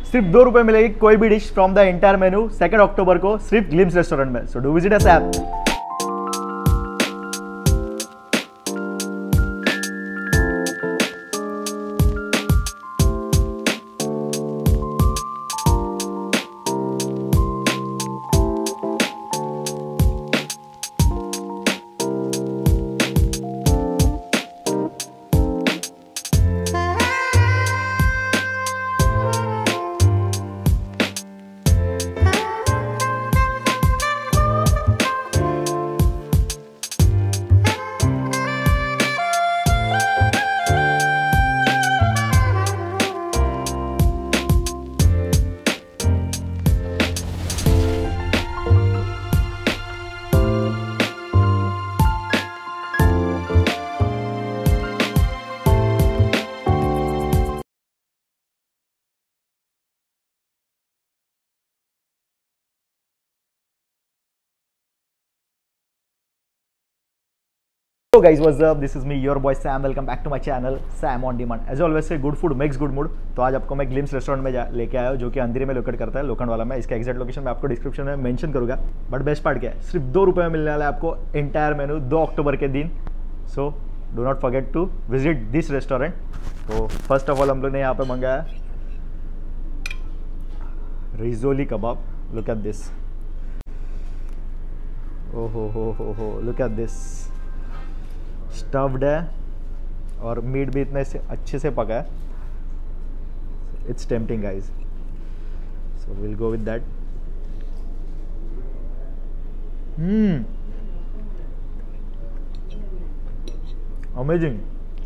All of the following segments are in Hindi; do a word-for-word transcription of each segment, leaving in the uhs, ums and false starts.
सिर्फ दो रुपए मिलेगी कोई भी dish from the entire menu second October को सिर्फ ग्लिम्स रेस्टोरेंट में। So do visit us app. So guys, what's up? This is me, your boy Sam. Welcome back to my channel, Sam on Demand. As always say, good food makes good mood. तो आज आपको मैं ग्लिम्स रेस्टोरेंट में लेके आया हूँ, जो कि अंधेरी में लोकेट करता है, लोखंड वाला में। इसका एग्जैक्ट लोकेशन मैं आपको डिस्क्रिप्शन में मेंशन करूँगा। बट बेस्ट पार्ट क्या है, सिर्फ दो रुपये में मिलने वाला है आपको एंटायर मेनू दो अक्टूबर के दिन। So do not forget to visit this restaurant. तो फर्स्ट ऑफ ऑल हम लोग ने यहाँ पे मंगाया रिजोली कबाब। लुक एट दिस, ओहो हो हो हो, लुक एट दिस। स्टफ्ड है और मीट भी इतने से अच्छे से पका है। It's tempting guys, so will go with that. Hmm amazing.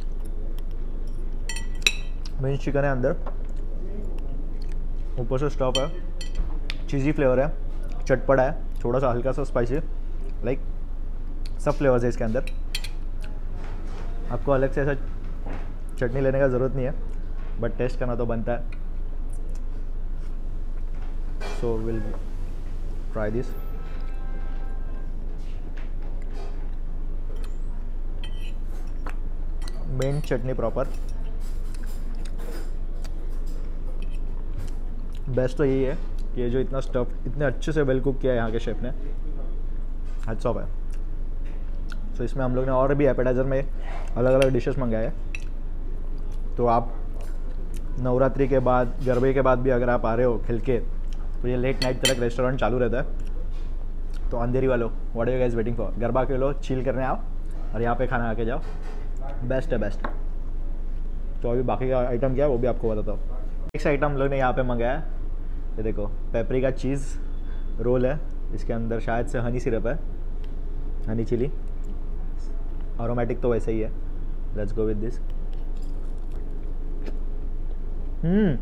Mince chicken है अंदर, ऊपर से स्टफ है, चीज़ी फ्लेवर है, चटपटा है, थोड़ा सा हल्का सा स्पाइसी, लाइक सब फ्लेवर्स है इसके अंदर। आपको अलग से ऐसा चटनी लेने का ज़रूरत नहीं है, बट टेस्ट करना तो बनता है। So will try this. Main चटनी प्रॉपर। बेस्ट तो यही है कि ये जो इतना स्टफ इतने अच्छे से वेल कुक किया है यहाँ के शेफ ने, हैट्स ऑफ है। तो इसमें हम लोग ने और भी एपेटाइजर में अलग अलग डिशेस मंगाए हैं। तो आप नवरात्रि के बाद, गरबे के बाद भी अगर आप आ रहे हो खिल के, तो ये लेट नाइट तक रेस्टोरेंट चालू रहता है। तो अंधेरी वालों, what are you guys waiting for? Garba के लो, चिल करने आओ और यहाँ पे खाना आके जाओ। बेस्ट है, बेस्ट। तो अभी बाकी का आइटम क्या है वो भी आपको बताता हूँ। नेक्स्ट आइटम हम लोग ने यहाँ पे मंगाया है, ये देखो, पेपरिका चीज़ रोल है। इसके अंदर शायद से हनी सिरप है, हनी चिली। अरोमेटिक तो वैसे ही है। Let's go with this. Hmm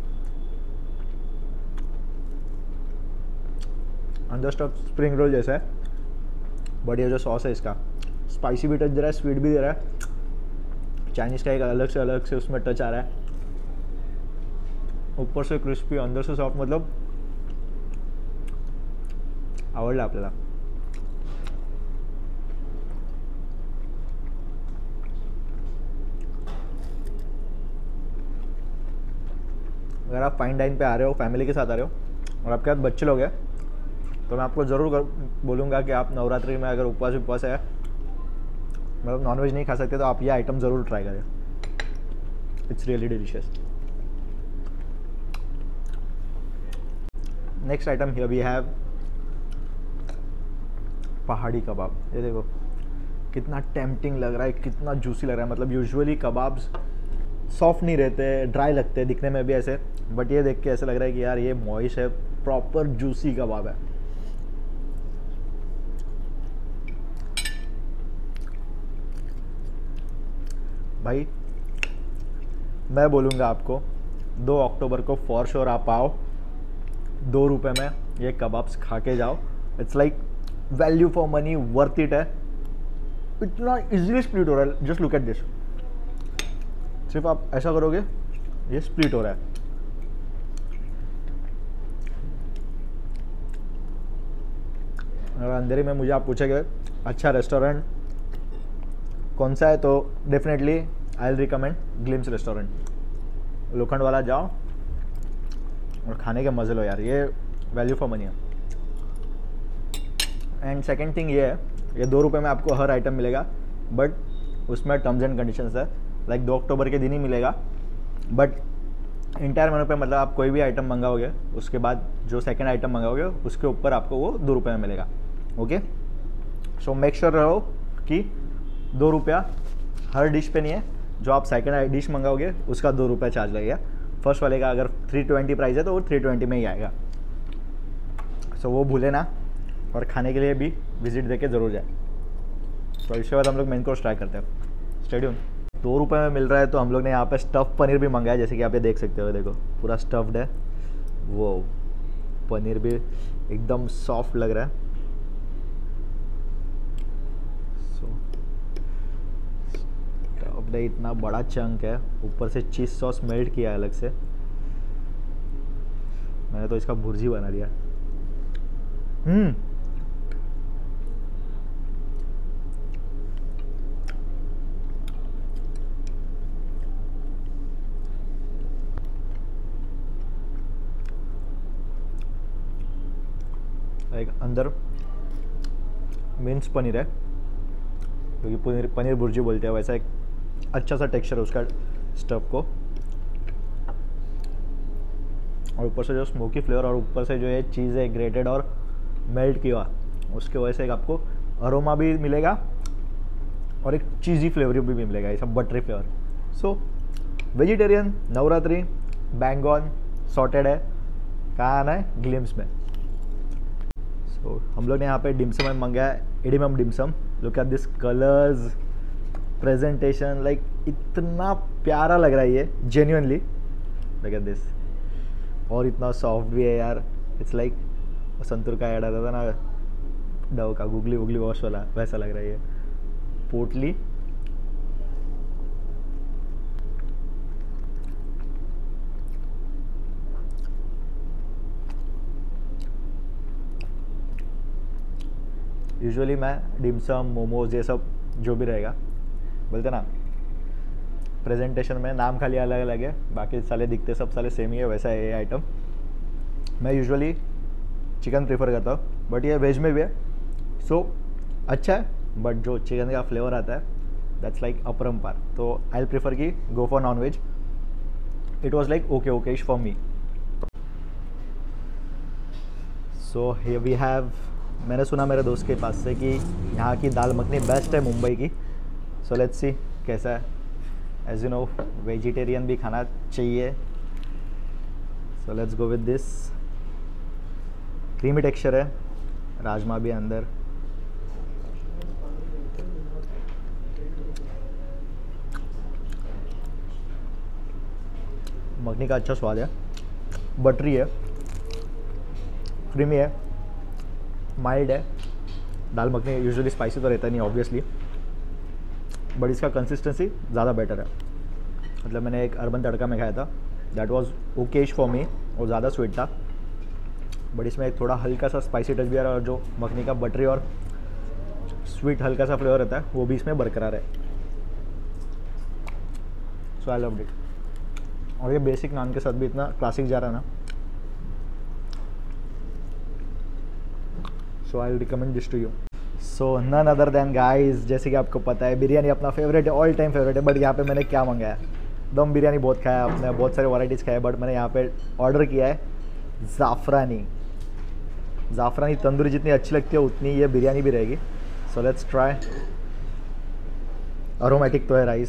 अंदर स्टफ स्प्रिंग रोल जैसा है, बट ये जो सॉस है इसका स्पाइसी भी टच दे रहा है, स्वीट भी दे रहा है। चाइनीज़ का एक अलग से अलग से उसमें टच आ रहा है। ऊपर से क्रिस्पी, अंदर से सॉफ्ट, मतलब आवडला आपल्याला। अगर आप फाइन डाइन पे आ रहे हो, फैमिली के साथ आ रहे हो और आपके साथ बच्चे लोग हैं, तो मैं आपको ज़रूर बोलूँगा कि आप नवरात्रि में अगर उपवास उपवास है, मतलब नॉनवेज नहीं खा सकते, तो आप ये आइटम ज़रूर ट्राई करें। It's really delicious. Next item here we have pahadi kabab. ये देखो कितना टेम्पटिंग लग रहा है, कितना जूसी लग रहा है। मतलब यूजुअली कबाब्स सॉफ्ट नहीं रहते, ड्राई लगते हैं दिखने में भी ऐसे, बट ये देख के ऐसा लग रहा है कि यार ये मॉइश है, प्रॉपर जूसी कबाब है। भाई मैं बोलूँगा आपको, दो अक्टूबर को फॉर श्योर आप आओ, दो रुपये में ये कबाब्स खा के जाओ। It's like value for money, worth it है। इतना इजीली स्प्लिट हो रहा है, जस्ट लुक एट दिस। सिर्फ आप ऐसा करोगे, ये स्प्लिट हो रहा है। अगर अंधेरी में मुझे आप पूछेंगे अच्छा रेस्टोरेंट कौन सा है, तो definitely I will recommend Glims restaurant. Lokhandwala जाओ, और खाने के मज़े लो यार, ये वैल्यू फॉर मनी है। एंड सेकंड थिंग ये है, ये दो रुपये में आपको हर आइटम मिलेगा, बट उसमें टर्म्स एंड कंडीशंस है। लाइक दो अक्टूबर के दिन ही मिलेगा, बट इंटायर मेनू पे मतलब आप कोई भी आइटम मंगाओगे उसके बाद जो सेकंड आइटम मंगाओगे उसके ऊपर आपको वो दो रुपये में मिलेगा। ओके, सो मेक श्योर रहो कि दो रुपया हर डिश पे नहीं है, जो आप सेकंड डिश मंगाओगे उसका दो रुपये चार्ज लगेगा। फर्स्ट वाले का अगर थ्री ट्वेंटी प्राइस है तो वो थ्री ट्वेंटी में ही आएगा। सो so, वो भूले ना, और खाने के लिए भी विजिट देके ज़रूर जाए। तो इसके बाद हम लोग मेन कोर्स ट्राई करते हैं। स्टेडियम दो रुपये में मिल रहा है, तो हम लोग ने यहाँ पे स्टफ़ पनीर भी मंगाया, जैसे कि आप ये देख सकते हो। देखो पूरा स्टफ्ड है, वो पनीर भी एकदम सॉफ्ट लग रहा है। सो स्टफ्ड है, इतना बड़ा चंक है, ऊपर से चीज़ सॉस मेल्ट किया है अलग से। मैंने तो इसका भुर्जी बना दिया। हम्म एक अंदर मिन्स पनीर है, क्योंकि पनीर पनीर भुर्जी बोलते हैं, वैसा एक अच्छा सा टेक्सचर है उसका स्टफ को, और ऊपर से जो स्मोकी फ्लेवर, और ऊपर से जो ये चीज़ है ग्रेटेड और मेल्ट किया, उसके वजह से एक आपको अरोमा भी मिलेगा और एक चीज़ी फ्लेवर भी, भी मिलेगा, ऐसा buttery flavour. So vegetarian Navratri baingan sauteed है, कहाँ आना है? ग्लिम्स में। तो हम लोग ने यहाँ पे डिमसम में मंगाया, एडिमम dimsum. Look at this colours, presentation, like इतना प्यारा लग रहा है ये, जेन्युइनली लुक एट दिस। और इतना सॉफ्ट भी है यार, इट्स लाइक संतूर का ऐड आता था ना, डव का गुगली वुगली वॉश वाला, वैसा लग रहा है ये। पोटली यूजुअली मैं डिमसम मोमोज ये सब जो भी रहेगा, बोलते ना प्रेजेंटेशन में नाम खाली अलग अलग है, बाकी साले दिखते सब साले सेम ही है, वैसा है ये आइटम। मैं यूजुअली चिकन प्रीफर करता हूँ, बट ये वेज में भी है, सो so, अच्छा है, बट जो चिकन का फ्लेवर आता है दैट्स लाइक अपरम्पार। तो आई विल प्रीफर कि go for non veg. It was like okay okay for me. So here we have, मैंने सुना मेरे दोस्त के पास से कि यहाँ की दाल मखनी बेस्ट है मुंबई की। सो लेट्स सी कैसा है। एज यू नो वेजिटेरियन भी खाना चाहिए, so let's go with this. Creamy texture है, राजमा भी अंदर। मखनी का अच्छा स्वाद है, बटरी है, क्रीमी है, माइल्ड है। दाल मखनी यूजुअली स्पाइसी तो रहता नहीं ऑब्वियसली, बट इसका कंसिस्टेंसी ज़्यादा बेटर है। मतलब मैंने एक अर्बन तड़का में खाया था, that was okayish for me, और ज़्यादा स्वीट था, बट इसमें एक थोड़ा हल्का सा स्पाइसी टच भी आ रहा है, और जो मखनी का बटरी और स्वीट हल्का सा फ्लेवर रहता है वो भी इसमें बरकरार है। So I loved it. और ये बेसिक नान के साथ भी इतना क्लासिक जा रहा है ना, so I will recommend this to you. So none other than guys, जैसे कि आपको पता है बिरयानी अपना फेवरेट है, ऑल टाइम फेवरेट है, बट यहाँ पे मैंने क्या मंगाया? दम बिरयानी बहुत खाया आपने, बहुत सारे वैराइटीज़ खाया, बट मैंने यहाँ पे ऑर्डर किया है ज़ाफ़रानी। ज़ाफ़रानी तंदूरी जितनी अच्छी लगती है उतनी ये बिरयानी भी रहेगी। So let's try. अरोमेटिक तो है राइस,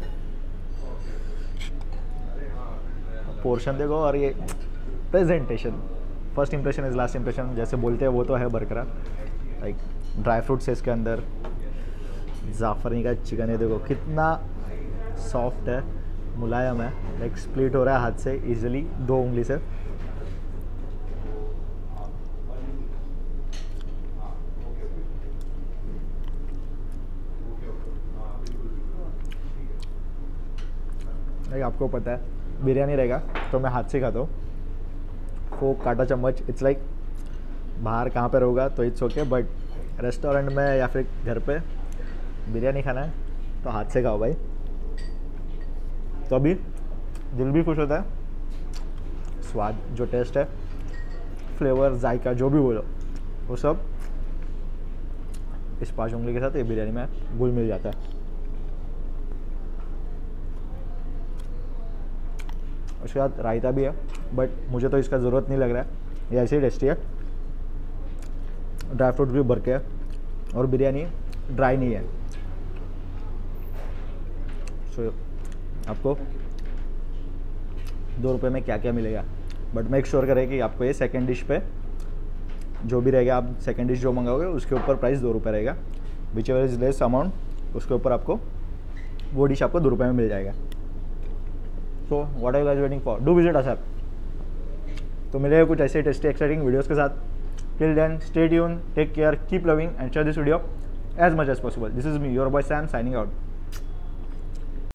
पोर्शन देखो, और ये presentation, first impression is last impression जैसे बोलते हैं वो तो है बरकरार। लाइक ड्राई फ्रूट्स है इसके अंदर, ज़ाफ़रानी का चिकन है, देखो कितना सॉफ्ट है, मुलायम है, लाइक स्प्लिट हो रहा है हाथ से इजीली दो उंगली से। लाइक आपको पता है बिरयानी रहेगा तो मैं हाथ से खाता हूँ, फोक काटा चम्मच, इट्स लाइक बाहर कहाँ पे रहोगा तो इट्स ओके, बट रेस्टोरेंट में या फिर घर पे बिरयानी खाना है तो हाथ से खाओ भाई। तो अभी दिल भी खुश होता है, स्वाद, जो टेस्ट है, फ्लेवर, जायका, जो भी बोलो, वो सब इस पाँच उंगली के साथ ये बिरयानी में घुल मिल जाता है। उसके बाद रायता भी है, बट मुझे तो इसका ज़रूरत नहीं लग रहा है, ये ऐसे ही टेस्टी है। ड्राई फ्रूट भी भर के है और बिरयानी ड्राई नहीं है। सो आपको दो रुपये में क्या क्या मिलेगा, बट मेक श्योर करें कि आपको ये सेकंड डिश पे जो भी रहेगा, आप सेकंड डिश जो मंगाओगे उसके ऊपर प्राइस दो रुपये रहेगा। Whichever is less amount, उसके ऊपर आपको वो डिश आपको दो रुपये में मिल जाएगा। So what are you guys waiting for, do visit us app. तो मिलेगा कुछ ऐसे टेस्टी एक्साइटिंग वीडियोस के साथ। Till then stay tuned, take care, keep loving and share this video as much as possible. This is me, your boy Sam, signing out.